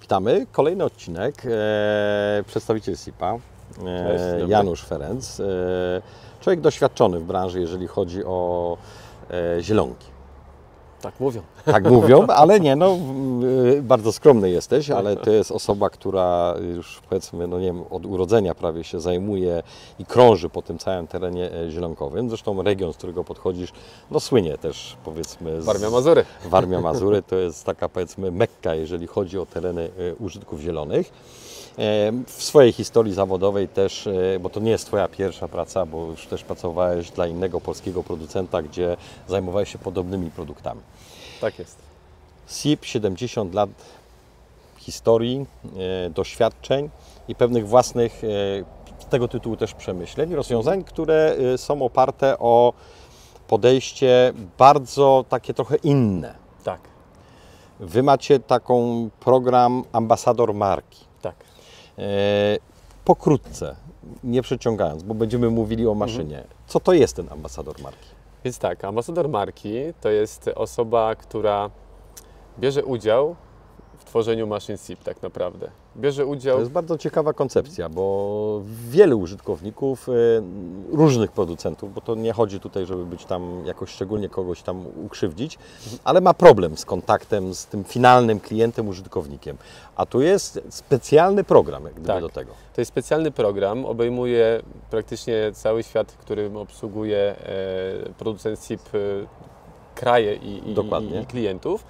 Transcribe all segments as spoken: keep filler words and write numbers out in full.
Witamy. Kolejny odcinek. E, przedstawiciel S I P-a, e, Janusz Ferenc. E, człowiek doświadczony w branży, jeżeli chodzi o e, zielonki. Tak mówią. Tak mówią, ale nie, no bardzo skromny jesteś, ale to jest osoba, która już powiedzmy, no nie wiem, od urodzenia prawie się zajmuje i krąży po tym całym terenie zielonkowym. Zresztą region, z którego podchodzisz, no słynie też powiedzmy z Warmia-Mazury. Warmia-Mazury to jest taka powiedzmy Mekka, jeżeli chodzi o tereny użytków zielonych. W swojej historii zawodowej też, bo to nie jest Twoja pierwsza praca, bo już też pracowałeś dla innego polskiego producenta, gdzie zajmowałeś się podobnymi produktami. Tak jest. S I P, siedemdziesiąt lat historii, e, doświadczeń i pewnych własnych, e, z tego tytułu też przemyśleń, rozwiązań, które e, są oparte o podejście bardzo takie trochę inne. Tak. Wy macie taką program ambasador marki. Tak. E, pokrótce, nie przeciągając, bo będziemy mówili o maszynie. Mhm. Co to jest ten ambasador marki? Więc tak, ambasador marki to jest osoba, która bierze udział w tworzeniu maszyn S I P tak naprawdę. Bierze udział... To jest bardzo ciekawa koncepcja, bo wielu użytkowników, różnych producentów, bo to nie chodzi tutaj, żeby być tam jakoś szczególnie kogoś tam ukrzywdzić, ale ma problem z kontaktem z tym finalnym klientem, użytkownikiem. A tu jest specjalny program jak gdyby tak, do tego. To jest specjalny program, obejmuje praktycznie cały świat, którym obsługuje e, producent S I P, e, kraje i, i, i, i klientów.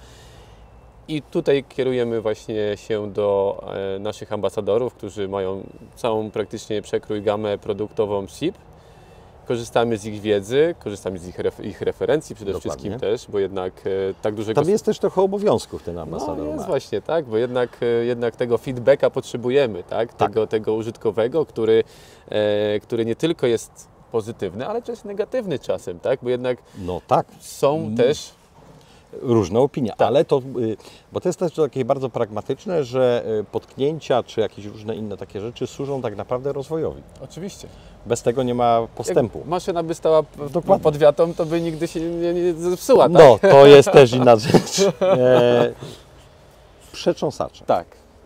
I tutaj kierujemy właśnie się do e, naszych ambasadorów, którzy mają całą praktycznie przekrój, gamę produktową S I P. Korzystamy z ich wiedzy, korzystamy z ich, ref, ich referencji przede Dokładnie. wszystkim też, bo jednak e, tak dużego... Tam jest też trochę obowiązków ten ambasador. No jest właśnie, tak, bo jednak, e, jednak tego feedbacka potrzebujemy, tak, tak. Tego, tego użytkowego, który, e, który nie tylko jest pozytywny, ale też negatywny czasem, tak, bo jednak no tak. są mm. też różne opinie, tak. ale to, bo to jest też takie bardzo pragmatyczne, że potknięcia czy jakieś różne inne takie rzeczy służą tak naprawdę rozwojowi. Oczywiście. Bez tego nie ma postępu. Jak maszyna by stała Dokładnie. pod wiatą, to by nigdy się nie, nie zepsuła, tak? No, to jest też inna rzecz. E, przetrząsacze. Tak.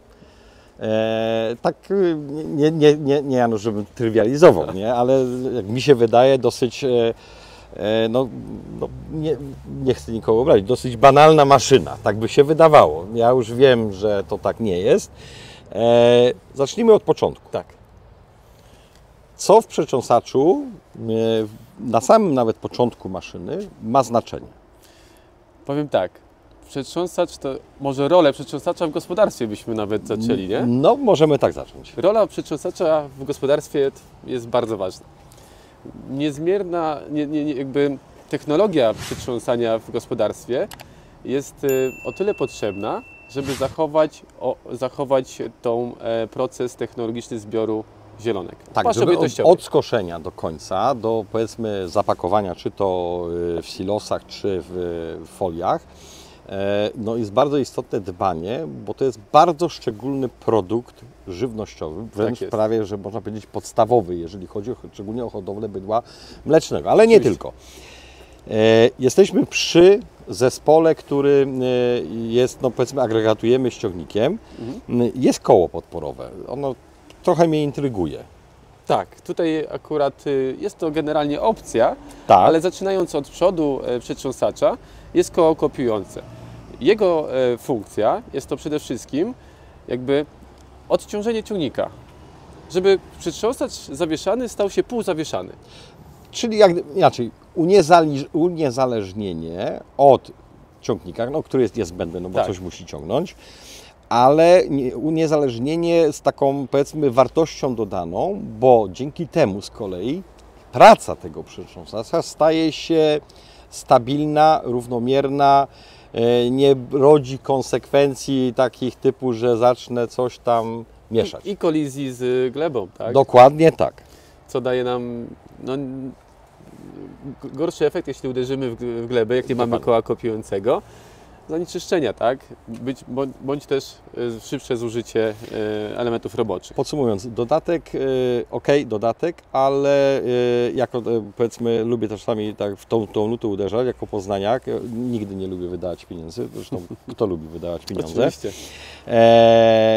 E, tak, nie, nie, nie, nie Janusz, żebym trywializował, nie? Ale jak mi się wydaje dosyć... E, No, no nie, nie chcę nikogo obrazić, dosyć banalna maszyna, tak by się wydawało. Ja już wiem, że to tak nie jest. E, zacznijmy od początku. Tak. Co w przetrząsaczu e, na samym nawet początku maszyny ma znaczenie? Powiem tak, przetrząsacz to może rolę przetrząsacza w gospodarstwie byśmy nawet zaczęli, nie? No, możemy tak zacząć. Rola przetrząsacza w gospodarstwie jest bardzo ważna. Niezmierna, nie, nie, jakby technologia przetrząsania w gospodarstwie jest o tyle potrzebna, żeby zachować, o, zachować tą e, proces technologiczny zbioru zielonek. Tak, żeby od, od skoszenia do końca, do powiedzmy zapakowania, czy to w silosach, czy w foliach, no jest bardzo istotne dbanie, bo to jest bardzo szczególny produkt żywnościowy, wręcz tak prawie, że można powiedzieć podstawowy, jeżeli chodzi o, szczególnie o hodowlę bydła mlecznego, ale nie tylko. Jesteśmy przy zespole, który jest, no powiedzmy, agregatujemy ściągnikiem. Mhm. Jest koło podporowe. Ono trochę mnie intryguje. Tak, tutaj akurat jest to generalnie opcja, tak. ale zaczynając od przodu przetrząsacza jest koło kopiujące. Jego funkcja jest to przede wszystkim jakby odciążenie ciągnika, żeby przetrząsacz zawieszany stał się półzawieszany. Czyli jak, inaczej, uniezależ, uniezależnienie od ciągnika, no, który jest niezbędny, no bo tak. coś musi ciągnąć, ale uniezależnienie z taką, powiedzmy, wartością dodaną, bo dzięki temu z kolei praca tego przetrząsacza staje się stabilna, równomierna, nie rodzi konsekwencji takich typu, że zacznę coś tam mieszać. I, i kolizji z glebą, tak? Dokładnie tak. Co daje nam no, gorszy efekt, jeśli uderzymy w glebę, jak nie mamy koła kopiującego. Zanieczyszczenia, tak? Być, bądź, bądź też szybsze zużycie elementów roboczych. Podsumowując, dodatek, ok, dodatek, ale jako, powiedzmy, lubię też czasami tak w tą, tą nutę uderzać, jako poznaniak, nigdy nie lubię wydawać pieniędzy, zresztą kto lubi wydawać pieniądze? Oczywiście. E,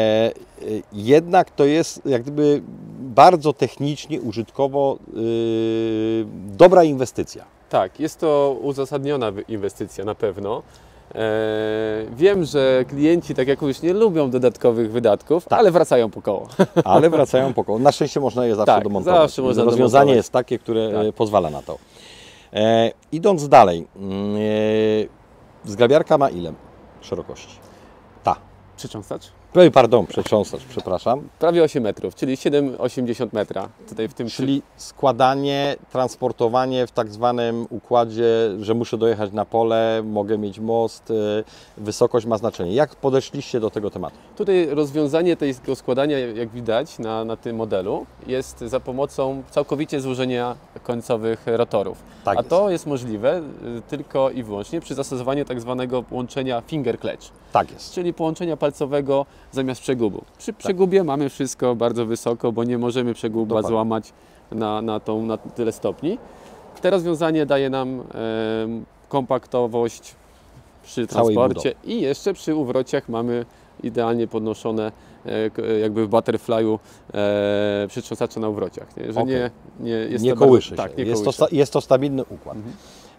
jednak to jest jak gdyby bardzo technicznie, użytkowo yy, dobra inwestycja. Tak, jest to uzasadniona inwestycja na pewno. Eee, wiem, że klienci, tak jak już nie lubią dodatkowych wydatków, tak. ale wracają po koło. Ale wracają po koło. Na szczęście można je zawsze tak, domontować. Zawsze można Rozwiązanie domontować. jest takie, które tak. pozwala na to. E, idąc dalej, e, zgrabiarka ma ile szerokości? Ta. Przytrząsacz? Pardon, przetrząsacz, przepraszam. Prawie osiem metrów, czyli siedem przecinek osiemdziesiąt metra. Tutaj w tym czyli składanie, transportowanie w tak zwanym układzie, że muszę dojechać na pole, mogę mieć most, wysokość ma znaczenie. Jak podeszliście do tego tematu? Tutaj rozwiązanie tego składania, jak widać na, na tym modelu, jest za pomocą całkowicie złożenia końcowych rotorów. Tak A jest. to jest możliwe tylko i wyłącznie przy zastosowaniu tak zwanego połączenia finger clutch. Tak jest. Czyli połączenia palcowego zamiast przegubu. Przy przegubie tak. mamy wszystko bardzo wysoko, bo nie możemy przeguba Dokładnie. złamać na, na, tą, na tyle stopni. To rozwiązanie daje nam e, kompaktowość przy transporcie i jeszcze przy uwrociach mamy idealnie podnoszone e, jakby w butterfly'u e, przytrząsacze na uwrociach. Nie, że okay. nie, nie, jest nie to kołyszy bardzo, się. Tak, nie jest, kołyszy. To, jest to stabilny układ. Mhm.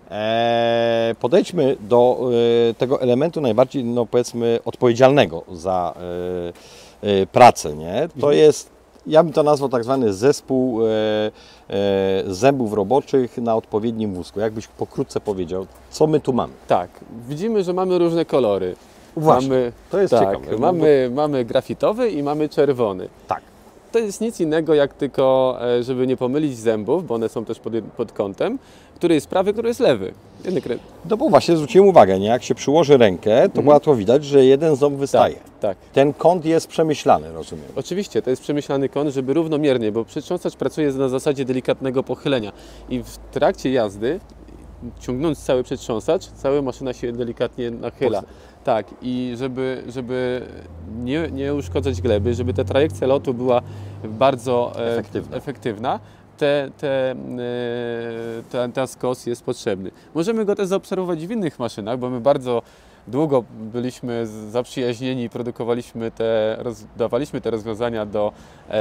E, podejdźmy do e, tego elementu najbardziej, no powiedzmy, odpowiedzialnego za e, e, pracę. Nie? To mhm. jest, ja bym to nazwał tak zwany zespół e, e, zębów roboczych na odpowiednim wózku. Jakbyś pokrótce powiedział, co my tu mamy? Tak, widzimy, że mamy różne kolory. Właśnie, mamy, to jest tak, ciekawe. Mamy, bo... mamy grafitowy i mamy czerwony. Tak. To jest nic innego jak tylko, żeby nie pomylić zębów, bo one są też pod, pod kątem, który jest prawy, który jest lewy. No bo właśnie zwróciłem uwagę, nie? Jak się przyłoży rękę, to mhm. łatwo widać, że jeden ząb wystaje. Tak, tak. Ten kąt jest przemyślany, rozumiem. Oczywiście, to jest przemyślany kąt, żeby równomiernie, bo przytrząsacz pracuje na zasadzie delikatnego pochylenia i w trakcie jazdy, ciągnąc cały przytrząsacz, cała maszyna się delikatnie nachyla. Tak, i żeby, żeby nie, nie uszkodzać gleby, żeby ta trajekcja lotu była bardzo efektywna, efektywna te, te, ten, ten skos jest potrzebny. Możemy go też zaobserwować w innych maszynach, bo my bardzo długo byliśmy zaprzyjaźnieni i produkowaliśmy te, dawaliśmy te rozwiązania do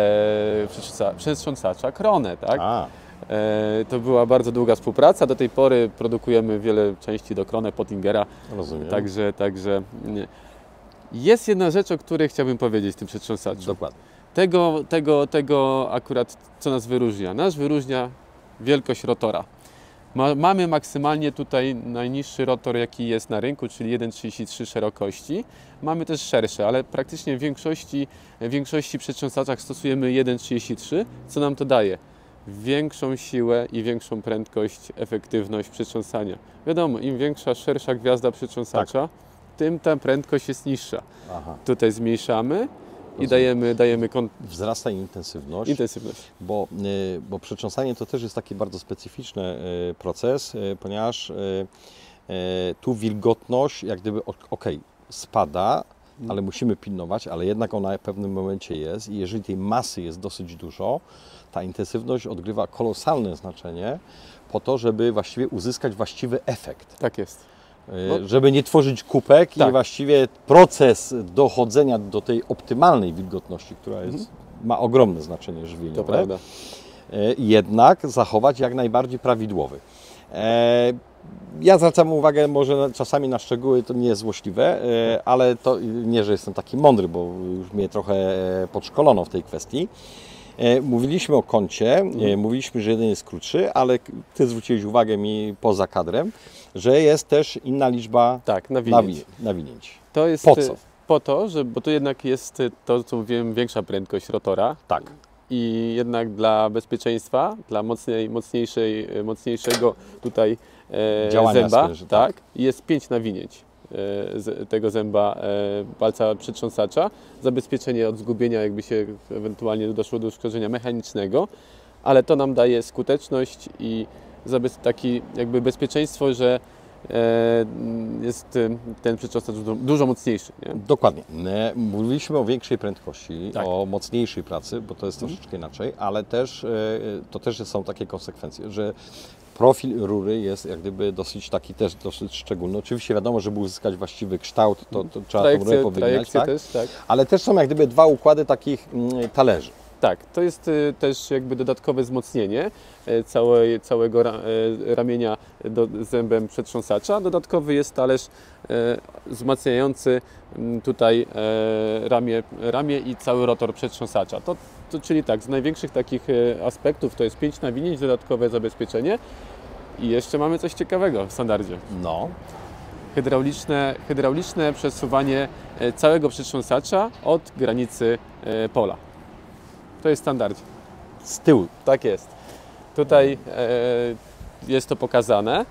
e, przytrząsacza Krone, tak? A. To była bardzo długa współpraca. Do tej pory produkujemy wiele części do Krone, Pottingera. Rozumiem. Także, także jest jedna rzecz, o której chciałbym powiedzieć w tym przetrząsaczu. Dokładnie. Tego, tego, tego akurat, co nas wyróżnia. Nas wyróżnia wielkość rotora. Ma, mamy maksymalnie tutaj najniższy rotor, jaki jest na rynku, czyli jeden przecinek trzydzieści trzy szerokości. Mamy też szersze, ale praktycznie w większości, w większości przetrząsaczach stosujemy jeden przecinek trzydzieści trzy. Co nam to daje? Większą siłę i większą prędkość, efektywność przytrząsania. Wiadomo, im większa, szersza gwiazda przytrząsacza, tak. tym ta prędkość jest niższa. Aha. Tutaj zmniejszamy Rozumiem. i dajemy, dajemy kont... Wzrasta intensywność, intensywność. Bo, bo przytrząsanie to też jest taki bardzo specyficzny proces, ponieważ tu wilgotność jak gdyby ok, spada, ale musimy pilnować, ale jednak ona w pewnym momencie jest i jeżeli tej masy jest dosyć dużo, ta intensywność odgrywa kolosalne znaczenie po to, żeby właściwie uzyskać właściwy efekt. Tak jest. Bo... Żeby nie tworzyć kupek tak. i właściwie proces dochodzenia do tej optymalnej wilgotności, która jest, mhm. ma ogromne znaczenie żywieniowe, to prawda. jednak zachować jak najbardziej prawidłowy. Ja zwracam uwagę może czasami na szczegóły, to nie jest złośliwe, ale to nie, że jestem taki mądry, bo już mnie trochę podszkolono w tej kwestii. Mówiliśmy o kącie, mhm. mówiliśmy, że jeden jest krótszy, ale Ty zwróciłeś uwagę mi poza kadrem, że jest też inna liczba tak, nawinięć. nawinięć. To jest po co? Po to, że, bo to jednak jest to, co mówiłem, większa prędkość rotora. Tak. I jednak dla bezpieczeństwa, dla mocniej, mocniejszej, mocniejszego tutaj e, działania zęba, sferzy, tak, tak, jest pięć nawinięć e, z tego zęba e, palca przytrząsacza. Zabezpieczenie od zgubienia, jakby się ewentualnie doszło do uszkodzenia mechanicznego, ale to nam daje skuteczność i takie jakby bezpieczeństwo, że jest ten przetrząsacz dużo, dużo mocniejszy. Nie? Dokładnie. Mówiliśmy o większej prędkości, tak. o mocniejszej pracy, bo to jest troszeczkę inaczej, ale też to też są takie konsekwencje, że profil rury jest jak gdyby dosyć taki też dosyć szczególny. Oczywiście wiadomo, żeby uzyskać właściwy kształt, to, to trzeba tę rurę powyginać, tak? Też, tak. Ale też są jak gdyby dwa układy takich mm, talerzy. Tak, to jest y, też jakby dodatkowe wzmocnienie y, całej, całego ra, y, ramienia do, zębem przetrząsacza. Dodatkowy jest talerz y, wzmacniający y, tutaj y, ramię, ramię i cały rotor przetrząsacza. To, to, czyli tak, z największych takich y, aspektów to jest pięć nawinięć, dodatkowe zabezpieczenie i jeszcze mamy coś ciekawego w standardzie. No. Hydrauliczne, hydrauliczne przesuwanie y, całego przetrząsacza od granicy y, pola. To jest w standardzie. Z tyłu. Tak jest. Tutaj e, jest to pokazane.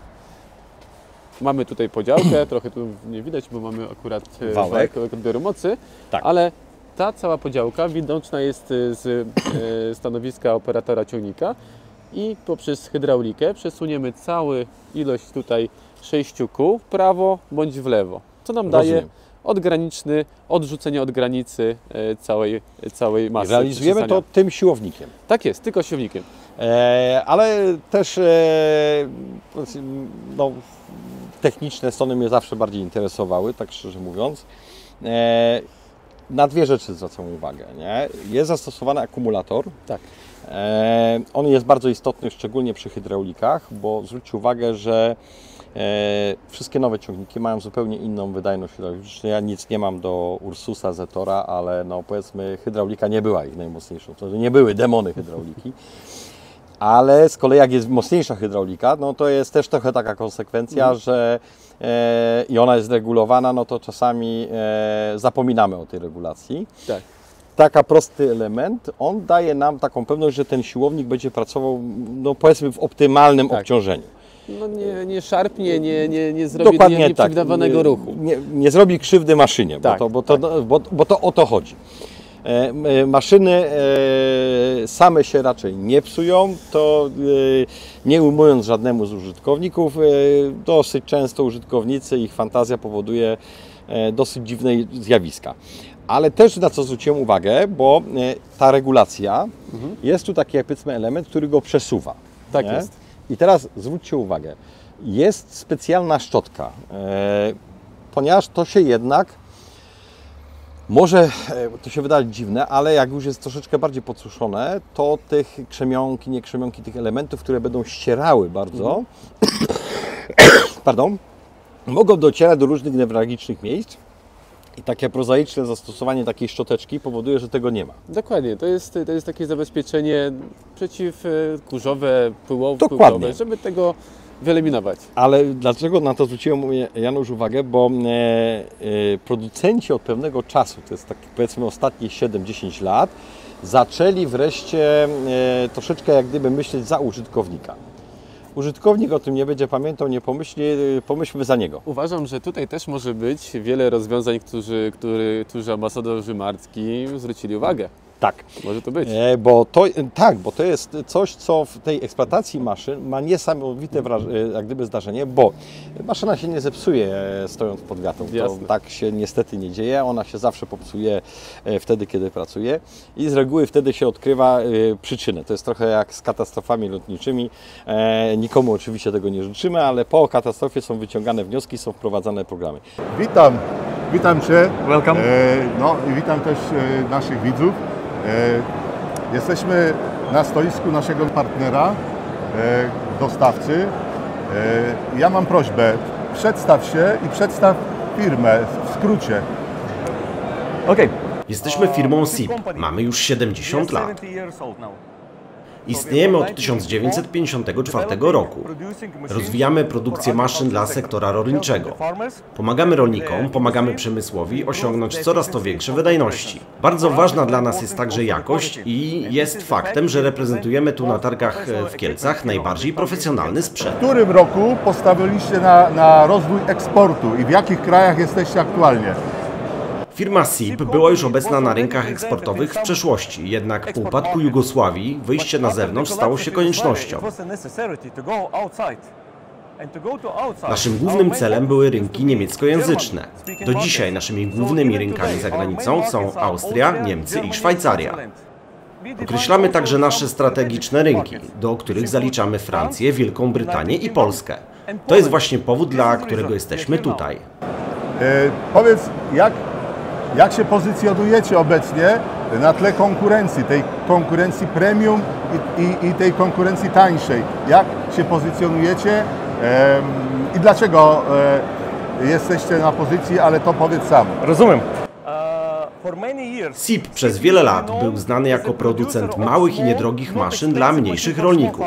Mamy tutaj podziałkę, trochę tu nie widać, bo mamy akurat wałek odbioru mocy, tak. Ale ta cała podziałka widoczna jest z e, stanowiska operatora ciągnika i poprzez hydraulikę przesuniemy całą ilość tutaj sześciu kół w prawo bądź w lewo. Co nam Rozumiem. daje odgraniczny, odrzucenie od granicy całej, całej masy. Realizujemy to tym siłownikiem. Tak jest, tylko siłownikiem. E, ale też e, no, techniczne strony mnie zawsze bardziej interesowały, tak szczerze mówiąc. E, na dwie rzeczy zwracam uwagę. Nie? Jest zastosowany akumulator. Tak. E, on jest bardzo istotny, szczególnie przy hydraulikach, bo zwróćcie uwagę, że E, wszystkie nowe ciągniki mają zupełnie inną wydajność hydrauliczną. Ja nic nie mam do Ursusa, Zetora, ale no powiedzmy hydraulika nie była ich najmocniejszą. To nie były demony hydrauliki. Ale z kolei jak jest mocniejsza hydraulika, no to jest też trochę taka konsekwencja, mm. że e, i ona jest regulowana, no to czasami e, zapominamy o tej regulacji. Tak. Taka prosty element, on daje nam taką pewność, że ten siłownik będzie pracował, no powiedzmy w optymalnym tak. obciążeniu. No nie, nie szarpnie, nie, nie, nie zrobi Dokładnie nie, nieprzewidywanego tak. ruchu. Nie, nie zrobi krzywdy maszynie, tak, bo, to, bo, to, tak. bo, bo to o to chodzi. E, maszyny e, same się raczej nie psują, to e, nie ujmując żadnemu z użytkowników, e, dosyć często użytkownicy, ich fantazja powoduje e, dosyć dziwne zjawiska. Ale też na co zwróciłem uwagę, bo e, ta regulacja, mhm. jest tu taki powiedzmy element, który go przesuwa. Tak nie? jest. I teraz zwróćcie uwagę, jest specjalna szczotka, e, ponieważ to się jednak, może e, to się wydaje dziwne, ale jak już jest troszeczkę bardziej podsuszone, to tych krzemionki, nie krzemionki, tych elementów, które będą ścierały bardzo, mhm. pardon, mogą docierać do różnych newralgicznych miejsc. I takie prozaiczne zastosowanie takiej szczoteczki powoduje, że tego nie ma. Dokładnie, to jest, to jest takie zabezpieczenie przeciwkurzowe, pyłowe, żeby tego wyeliminować. Ale dlaczego na to zwróciłem, Janusz, uwagę? Bo e, e, producenci od pewnego czasu, to jest tak powiedzmy ostatnie siedem dziesięć lat, zaczęli wreszcie e, troszeczkę jak gdyby myśleć za użytkownika. Użytkownik o tym nie będzie pamiętał, nie pomyśli, pomyślmy za niego. Uważam, że tutaj też może być wiele rozwiązań, którzy, który, którzy ambasadorzy marki zwrócili uwagę. Tak. Może to być. E, bo to, tak, bo to jest coś, co w tej eksploatacji maszyn ma niesamowite jak gdyby zdarzenie, bo maszyna się nie zepsuje stojąc pod wiatą. To tak się niestety nie dzieje. Ona się zawsze popsuje wtedy, kiedy pracuje i z reguły wtedy się odkrywa przyczynę. To jest trochę jak z katastrofami lotniczymi. E, nikomu oczywiście tego nie życzymy, ale po katastrofie są wyciągane wnioski, są wprowadzane programy. Witam, witam Cię. Welcome. E, no i witam też e, naszych widzów. E, jesteśmy na stoisku naszego partnera, e, dostawcy. E, ja mam prośbę, przedstaw się i przedstaw firmę w skrócie. Okay. Jesteśmy firmą S I P. Mamy już siedemdziesiąt lat. Istniejemy od tysiąc dziewięćset pięćdziesiątego czwartego roku. Rozwijamy produkcję maszyn dla sektora rolniczego. Pomagamy rolnikom, pomagamy przemysłowi osiągnąć coraz to większe wydajności. Bardzo ważna dla nas jest także jakość i jest faktem, że reprezentujemy tu na targach w Kielcach najbardziej profesjonalny sprzęt. W którym roku postawiliście na, na rozwój eksportu i w jakich krajach jesteście aktualnie? Firma S I P była już obecna na rynkach eksportowych w przeszłości, jednak po upadku Jugosławii wyjście na zewnątrz stało się koniecznością. Naszym głównym celem były rynki niemieckojęzyczne. Do dzisiaj naszymi głównymi rynkami za granicą są Austria, Niemcy i Szwajcaria. Określamy także nasze strategiczne rynki, do których zaliczamy Francję, Wielką Brytanię i Polskę. To jest właśnie powód, dla którego jesteśmy tutaj. E, powiedz, jak, jak się pozycjonujecie obecnie na tle konkurencji, tej konkurencji premium i, i, i tej konkurencji tańszej? Jak się pozycjonujecie e, i dlaczego e, jesteście na pozycji, ale to powiedz sam. Rozumiem. S I P przez wiele lat był znany jako producent małych i niedrogich maszyn dla mniejszych rolników.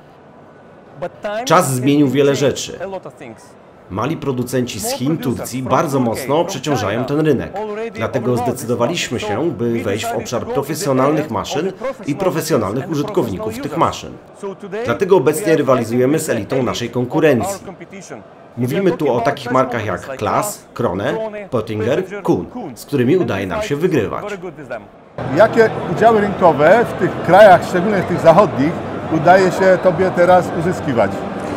Czas zmienił wiele rzeczy. Mali producenci z Chin, Turcji bardzo mocno przeciążają ten rynek. Dlatego zdecydowaliśmy się, by wejść w obszar profesjonalnych maszyn i profesjonalnych użytkowników tych maszyn. Dlatego obecnie rywalizujemy z elitą naszej konkurencji. Mówimy tu o takich markach jak Claas, Krone, Pottinger, Kuhn, z którymi udaje nam się wygrywać. Jakie udziały rynkowe w tych krajach, szczególnie tych zachodnich, udaje się Tobie teraz uzyskiwać?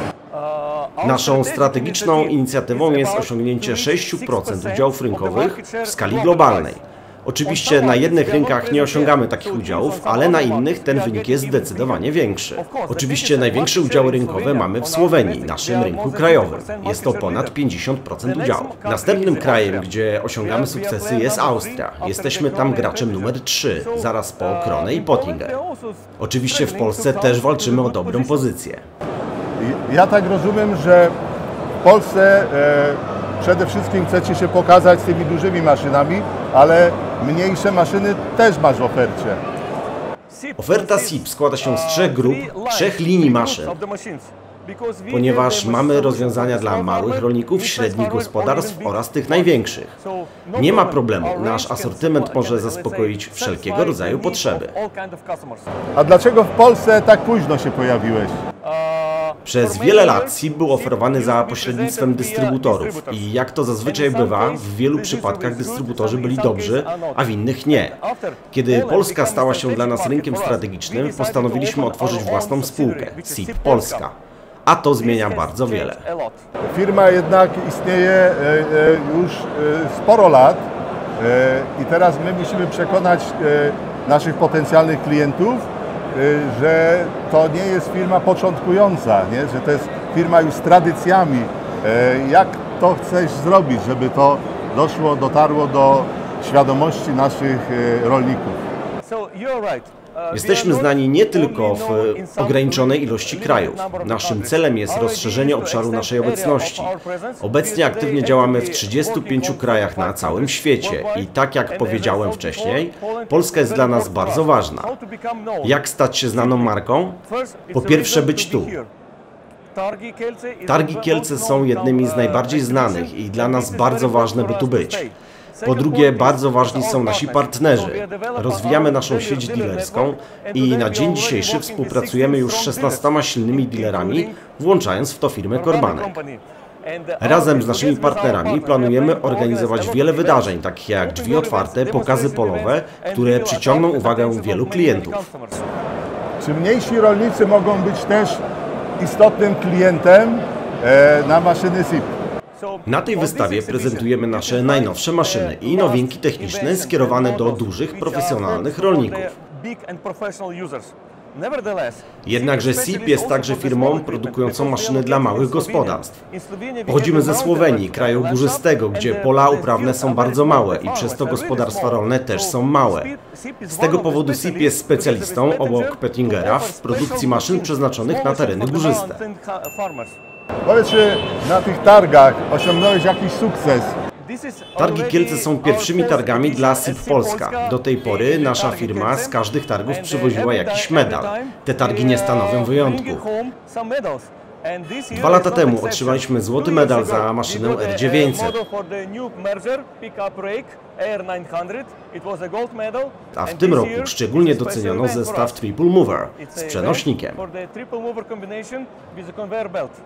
Naszą strategiczną inicjatywą jest osiągnięcie sześć procent udziałów rynkowych w skali globalnej. Oczywiście na jednych rynkach nie osiągamy takich udziałów, ale na innych ten wynik jest zdecydowanie większy. Oczywiście największe udziały rynkowe mamy w Słowenii, naszym rynku krajowym. Jest to ponad pięćdziesiąt procent udziału. Następnym krajem, gdzie osiągamy sukcesy, jest Austria. Jesteśmy tam graczem numer trzy, zaraz po Krone i Pottinger. Oczywiście w Polsce też walczymy o dobrą pozycję. Ja tak rozumiem, że w Polsce e, przede wszystkim chcecie się pokazać z tymi dużymi maszynami, ale mniejsze maszyny też masz w ofercie. Oferta S I P składa się z trzech grup, trzech linii maszyn, ponieważ mamy rozwiązania dla małych rolników, średnich gospodarstw oraz tych największych. Nie ma problemu, nasz asortyment może zaspokoić wszelkiego rodzaju potrzeby. A dlaczego w Polsce tak późno się pojawiłeś? Przez wiele lat S I P był oferowany za pośrednictwem dystrybutorów i jak to zazwyczaj bywa, w wielu przypadkach dystrybutorzy byli dobrzy, a w innych nie. Kiedy Polska stała się dla nas rynkiem strategicznym, postanowiliśmy otworzyć własną spółkę, S I P Polska. A to zmienia bardzo wiele. Firma jednak istnieje już sporo lat i teraz my musimy przekonać naszych potencjalnych klientów, że to nie jest firma początkująca, nie? Że to jest firma już z tradycjami. Jak to chcesz zrobić, żeby to doszło, dotarło do świadomości naszych rolników? Jesteśmy znani nie tylko w ograniczonej ilości krajów. Naszym celem jest rozszerzenie obszaru naszej obecności. Obecnie aktywnie działamy w trzydziestu pięciu krajach na całym świecie i tak jak powiedziałem wcześniej, Polska jest dla nas bardzo ważna. Jak stać się znaną marką? Po pierwsze być tu. Targi Kielce są jednymi z najbardziej znanych i dla nas bardzo ważne, by tu być. Po drugie, bardzo ważni są nasi partnerzy. Rozwijamy naszą sieć dealerską i na dzień dzisiejszy współpracujemy już z szesnastoma silnymi dealerami, włączając w to firmę Korbanek. Razem z naszymi partnerami planujemy organizować wiele wydarzeń, takich jak drzwi otwarte, pokazy polowe, które przyciągną uwagę wielu klientów. Czy mniejsi rolnicy mogą być też istotnym klientem na maszyny S I P? Na tej wystawie prezentujemy nasze najnowsze maszyny i nowinki techniczne skierowane do dużych, profesjonalnych rolników. Jednakże S I P jest także firmą produkującą maszyny dla małych gospodarstw. Pochodzimy ze Słowenii, kraju górzystego, gdzie pola uprawne są bardzo małe i przez to gospodarstwa rolne też są małe. Z tego powodu S I P jest specjalistą, obok Pottingera, w produkcji maszyn przeznaczonych na tereny górzyste. Powiedz, czy na tych targach osiągnąłeś jakiś sukces? Targi Kielce są pierwszymi targami dla S I P Polska. Do tej pory nasza firma z każdych targów przywoziła jakiś medal. Te targi nie stanowią wyjątku. Dwa lata temu otrzymaliśmy złoty medal za maszynę R dziewięćset. A w tym roku szczególnie doceniono zestaw Triple Mover z przenośnikiem.